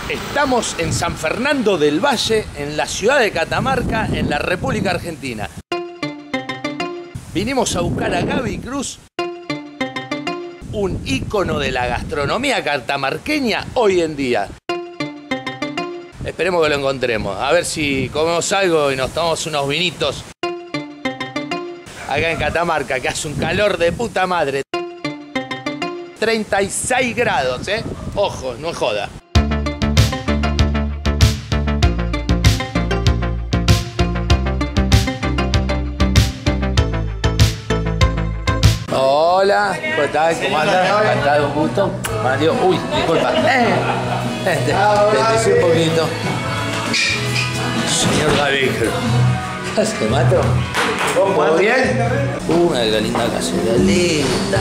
Estamos en San Fernando del Valle, en la ciudad de Catamarca, en la República Argentina. Vinimos a buscar a Gaby Cruz, un ícono de la gastronomía catamarqueña hoy en día. Esperemos que lo encontremos. A ver si comemos algo y nos tomamos unos vinitos. Acá en Catamarca, que hace un calor de puta madre. 36 grados, ¿eh? Ojo, no es joda. Hola, ¿cómo estás? ¿Cómo andas? Encantado, un gusto. Mario, uy, disculpa. Te decía un poquito. Señor Gaby Cruz. ¿Qué hace, mato? ¿Todo bien? Qué linda cacerolita.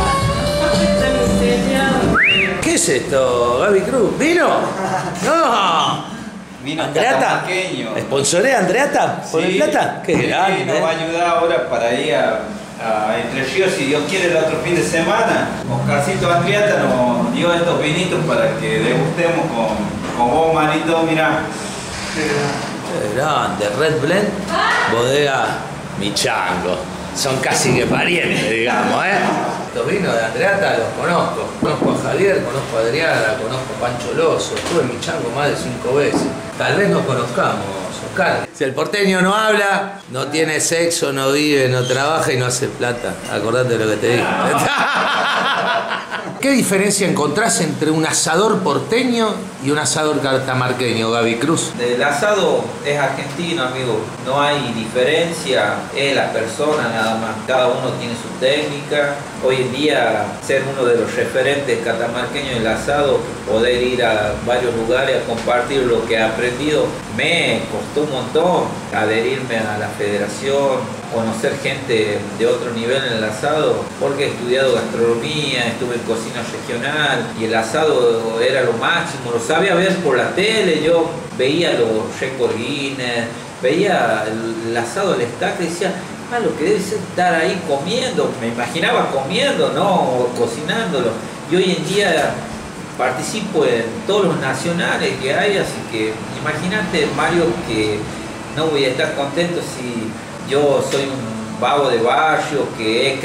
¿Qué es esto, Gaby Cruz? ¿Vino? ¡No! Vino ¿Andreata? ¿Sponsorea Andreata? ¿Por el plata? ¡Qué grande! Nos va a ayudar ahora para ir a Entre Ríos, si Dios quiere, el otro fin de semana. Oscarcito Andreata nos dio estos vinitos para que degustemos con vos, manito, mirá. Qué grande, Red Blend, bodega Michango. Son casi que parientes, digamos, ¿eh? Estos vinos de Andreata los conozco. Conozco a Javier, conozco a Adriana, conozco a Pancho Loso. Estuve en Michango más de 5 veces. Tal vez nos conozcamos, Oscar. Si el porteño no habla, no tiene sexo, no vive, no trabaja y no hace plata. Acordate de lo que te digo. ¿Qué diferencia encontrás entre un asador porteño y un asador catamarqueño, Gaby Cruz? El asado es argentino, amigo. No hay diferencia, es la persona nada más. Cada uno tiene su técnica. Hoy en día, ser uno de los referentes catamarqueños del asado, poder ir a varios lugares a compartir lo que he aprendido, me costó un montón adherirme a la federación, conocer gente de otro nivel en el asado, porque he estudiado gastronomía, estuve en cocina regional y el asado era lo máximo, lo sabía ver por la tele, yo veía los récords Guinness, veía el asado del estaca y decía, lo que debe ser estar ahí comiendo, me imaginaba comiendo, no cocinándolo, y hoy en día participo en todos los nacionales que hay, así que imagínate, Mario, que no voy a estar contento si yo soy un vago de barrio que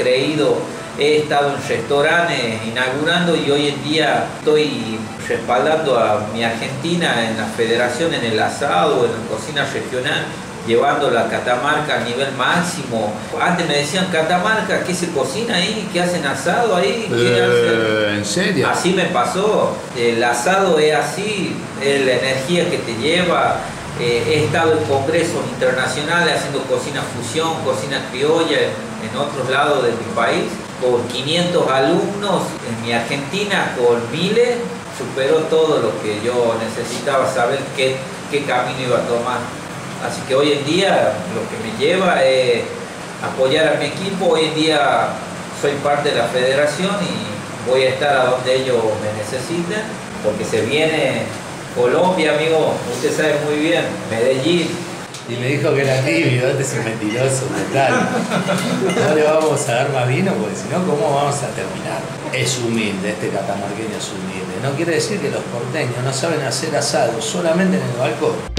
he estado en restaurantes inaugurando y hoy en día estoy respaldando a mi Argentina en la federación, en el asado, en la cocina regional, llevando la Catamarca a nivel máximo. Antes me decían, Catamarca, ¿qué se cocina ahí? ¿Qué hacen asado ahí? ¿Qué hacen? ¿En serio? Así me pasó. El asado es así, es la energía que te lleva. He estado en congresos internacionales haciendo cocina fusión, cocina criolla en otros lados de mi país, con 500 alumnos. En mi Argentina, con miles, superó todo lo que yo necesitaba saber qué camino iba a tomar. Así que hoy en día lo que me lleva es apoyar a mi equipo. Hoy en día soy parte de la federación y voy a estar a donde ellos me necesiten, porque se viene Colombia, amigo, usted sabe muy bien, Medellín. Y me dijo que era tibio, este es un mentiroso total. No le vamos a dar más vino porque si no, ¿cómo vamos a terminar? Es humilde, este catamarqueño es humilde. No quiere decir que los porteños no saben hacer asado solamente en el balcón.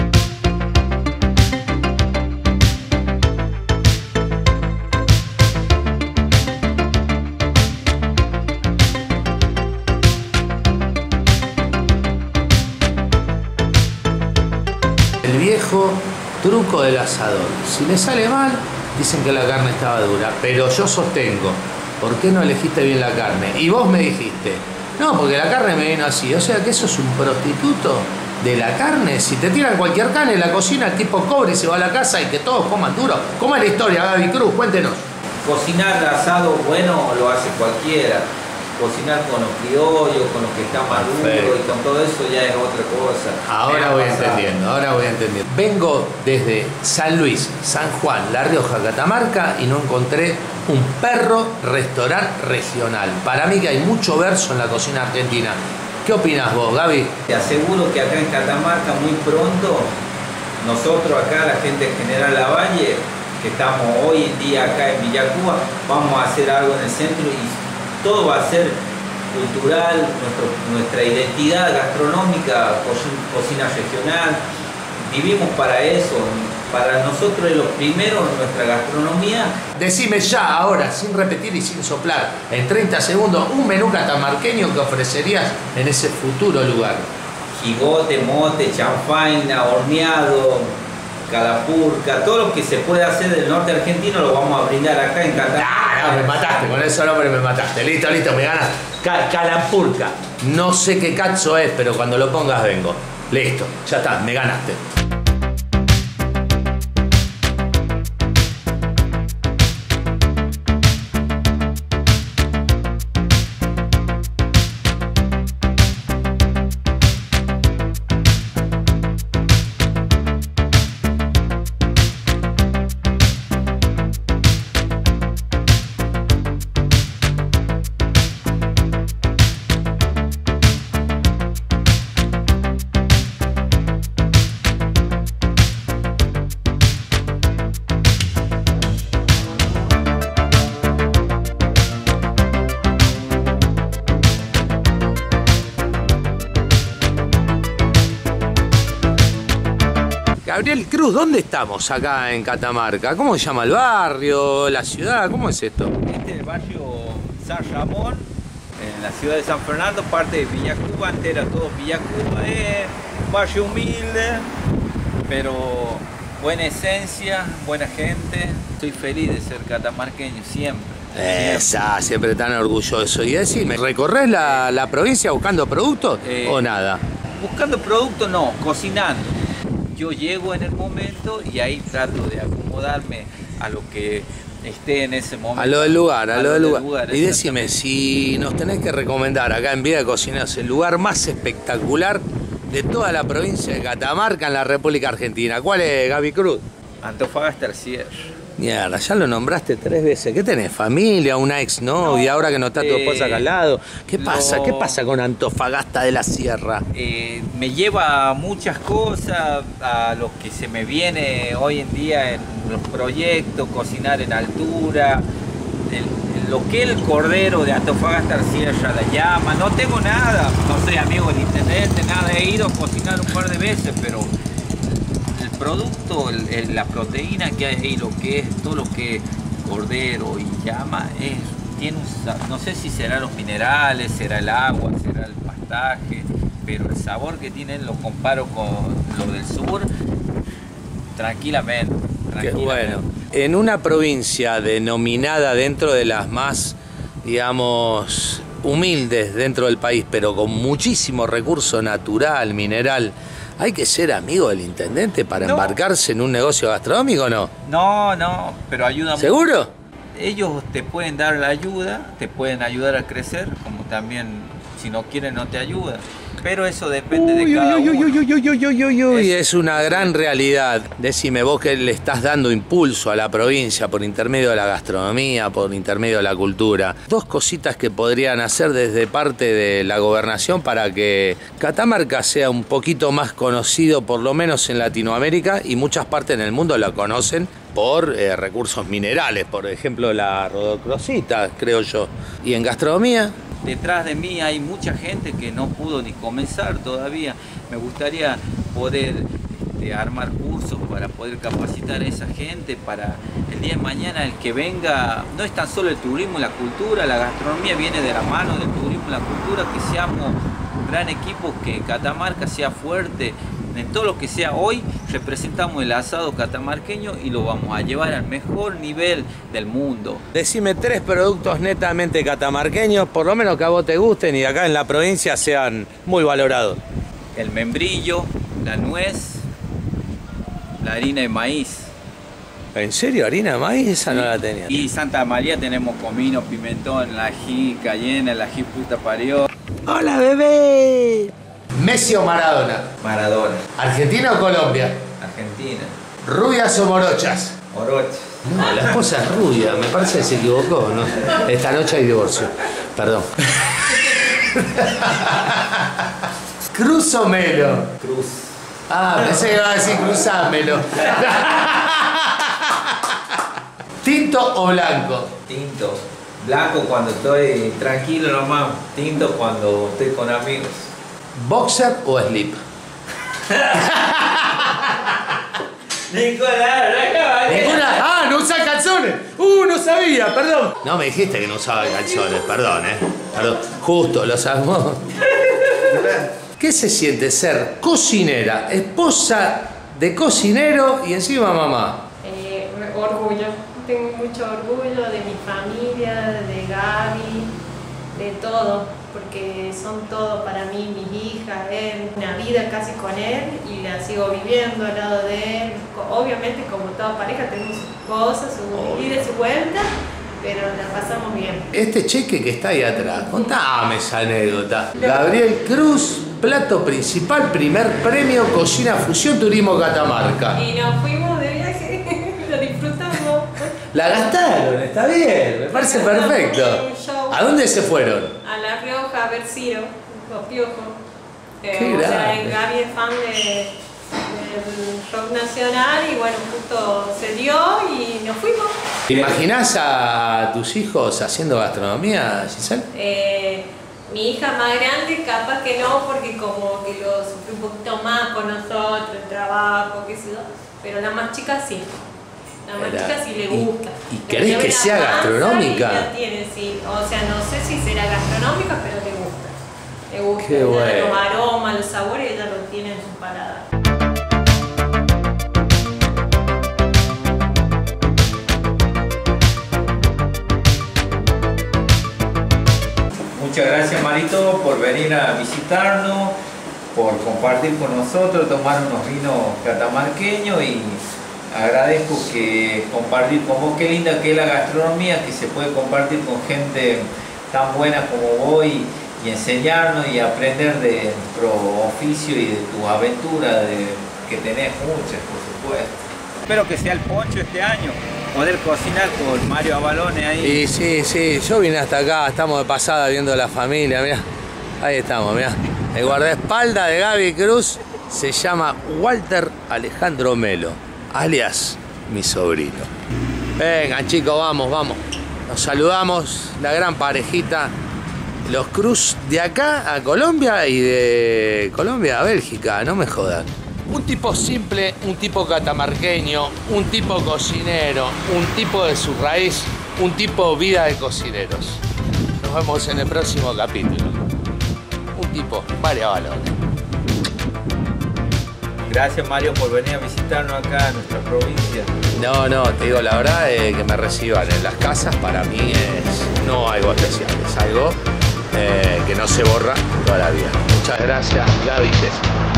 El viejo truco del asador. Si le sale mal, dicen que la carne estaba dura, pero yo sostengo, ¿por qué no elegiste bien la carne? Y vos me dijiste, no, porque la carne me vino así. O sea que eso es un prostituto de la carne. Si te tiran cualquier carne en la cocina, el tipo cobra y se va a la casa y que todos coman duro. ¿Cómo es la historia, Gaby Cruz? Cuéntenos. Cocinar asado bueno lo hace cualquiera. Cocinar con los criollos, con los que están maduros y con todo eso ya es otra cosa. Ahora voy entendiendo. Vengo desde San Luis, San Juan, La Rioja, Catamarca y no encontré un perro restaurante regional. Para mí que hay mucho verso en la cocina argentina. ¿Qué opinas vos, Gaby? Te aseguro que acá en Catamarca muy pronto, nosotros acá, la gente de General Lavalle, que estamos hoy en día acá en Villa Cuba, vamos a hacer algo en el centro y todo va a ser cultural, nuestra identidad gastronómica, cocina regional. Vivimos para eso. Para nosotros es lo primero en nuestra gastronomía. Decime ya, ahora, sin repetir y sin soplar, en 30 segundos, un menú catamarqueño que ofrecerías en ese futuro lugar. Jigote, mote, chanfaina, horneado, calapurca, todo lo que se puede hacer del norte argentino lo vamos a brindar acá en Catamarca. Ah, no, me mataste, con ese nombre me mataste. Listo, me ganas. Calapurca. No sé qué cazzo es, pero cuando lo pongas vengo. Listo, ya está, me ganaste. Gabriel Cruz, ¿dónde estamos acá en Catamarca? ¿Cómo se llama el barrio, la ciudad? ¿Cómo es esto? Este es el barrio San Ramón, en la ciudad de San Fernando, parte de Villacuba, antes era todo Villacuba. Es un barrio humilde, pero buena esencia, buena gente. Estoy feliz de ser catamarqueño siempre. Siempre tan orgulloso. Y decime, ¿recorres la provincia buscando productos o nada? Buscando productos no, cocinando. Yo llego en el momento y ahí trato de acomodarme a lo que esté en ese momento. A lo del lugar. Y decime, si nos tenés que recomendar acá en Vida de Cocineros el lugar más espectacular de toda la provincia de Catamarca en la República Argentina, ¿cuál es, Gaby Cruz? Antofagasta al cierre. Mierda, ya lo nombraste 3 veces. ¿Qué tenés? ¿Familia? ¿Una exnovia? No, ahora que no está tu esposa acá al lado. ¿Qué pasa? ¿Qué pasa con Antofagasta de la Sierra? Me lleva a muchas cosas, a lo que se me viene hoy en día en los proyectos, cocinar en altura, lo que el cordero de Antofagasta al Sierra, la llama. No tengo nada, no soy amigo del intendente, nada. He ido a cocinar un par de veces, pero producto, la proteína que hay ahí, lo que es todo lo que es cordero y llama, tiene no sé si será los minerales, será el agua, será el pastaje, pero el sabor que tienen lo comparo con lo del sur tranquilamente. Qué bueno. En una provincia denominada dentro de las más, digamos, humildes dentro del país, pero con muchísimo recurso natural, mineral, ¿hay que ser amigo del intendente para embarcarse en un negocio gastronómico o no? No, pero ayuda mucho. ¿Seguro? Ellos te pueden dar la ayuda, te pueden ayudar a crecer, como también si no quieren no te ayudan. Pero eso depende de cada uno. Es una gran realidad. Decime vos que le estás dando impulso a la provincia por intermedio de la gastronomía, por intermedio de la cultura. 2 cositas que podrían hacer desde parte de la gobernación para que Catamarca sea un poquito más conocido, por lo menos en Latinoamérica, y muchas partes en el mundo la conocen por recursos minerales, por ejemplo la rodocrosita, creo yo. Y en gastronomía, detrás de mí hay mucha gente que no pudo ni comenzar todavía. Me gustaría poder armar cursos para poder capacitar a esa gente para el día de mañana el que venga. No es tan solo el turismo y la cultura, la gastronomía viene de la mano del turismo y la cultura, que seamos un gran equipo, que Catamarca sea fuerte en todo lo que sea. Hoy representamos el asado catamarqueño y lo vamos a llevar al mejor nivel del mundo. Decime 3 productos netamente catamarqueños, por lo menos que a vos te gusten y de acá en la provincia sean muy valorados. El membrillo, la nuez, la harina de maíz. ¿En serio? ¿Harina de maíz? Esa sí. No la tenía. Y Santa María tenemos comino, pimentón, el ají cayena, el ají puta parió. ¡Hola, bebé! ¿Messi o Maradona? Maradona. ¿Argentina o Colombia? Argentina. ¿Rubias o morochas? Morochas. No, la esposa es rubia, me parece que se equivocó, ¿no? Esta noche hay divorcio. Perdón. ¿Cruz o Melo? Cruz. Ah, pensé que iba a decir cruzámelo. ¿Tinto o blanco? Tinto. Blanco cuando estoy tranquilo nomás, tinto cuando estoy con amigos. ¿Boxer o slip? Nicolás, ¿Ninguna? ¡Ah, no usa calzones! No sabía, perdón. No me dijiste que no usaba calzones, perdón, Perdón, justo, lo sabemos. ¿Qué se siente ser cocinera, esposa de cocinero y encima mamá? Orgullo. Tengo mucho orgullo de mi familia, de Gaby, de todo, porque son todo para mí, mis hijas, él, una vida casi con él y la sigo viviendo al lado de él. Obviamente, como toda pareja, tenemos sus cosas, sus idas y sus vueltas, pero la pasamos bien. Este cheque que está ahí atrás, contame esa anécdota. Gabriel Cruz, plato principal, primer premio, cocina fusión, turismo Catamarca. Y nos fuimos de viaje, lo disfrutamos. La gastaron, está bien, me parece perfecto. ¿A dónde se fueron? A La Rioja, a ver Ciro, o Piojo. Qué O sea, grande. Gaby es fan del rock nacional y bueno, justo se dio y nos fuimos. ¿Te imaginás a tus hijos haciendo gastronomía, Giselle? Mi hija más grande capaz que no, porque como que lo sufrió un poquito más con nosotros, el trabajo, qué sé yo, pero la más chica sí. La más chica sí le gusta. ¿Y querés que sea gastronómica? Ya tiene, sí. O sea, no sé si será gastronómica, pero le gusta. Le gusta. Qué bueno. Los aromas, los sabores, ella lo tiene en su paladar. Muchas gracias, Marito, por venir a visitarnos, por compartir con nosotros, tomar unos vinos catamarqueños y agradezco que compartir con vos. Qué linda que es la gastronomía, que se puede compartir con gente tan buena como vos y enseñarnos y aprender de nuestro oficio y de tu aventura, que tenés muchas, por supuesto. Espero que sea el poncho este año, poder cocinar con Mario Avalone ahí. Y sí, yo vine hasta acá, estamos de pasada viendo la familia, mirá. Ahí estamos, mirá. El guardaespaldas de Gaby Cruz se llama Walter Alejandro Melo, alias mi sobrino. Vengan chicos, vamos. Nos saludamos, la gran parejita, los Cruz de acá a Colombia y de Colombia a Bélgica, no me jodan. Un tipo simple, un tipo catamarqueño, un tipo cocinero, un tipo de su raíz, un tipo vida de cocineros. Nos vemos en el próximo capítulo. Un tipo, Mario Avalone. Gracias, Mario, por venir a visitarnos acá en nuestra provincia. No, te digo la verdad, que me reciban en las casas para mí es no algo especial, es algo que no se borra toda la vida. Muchas gracias, Gaby.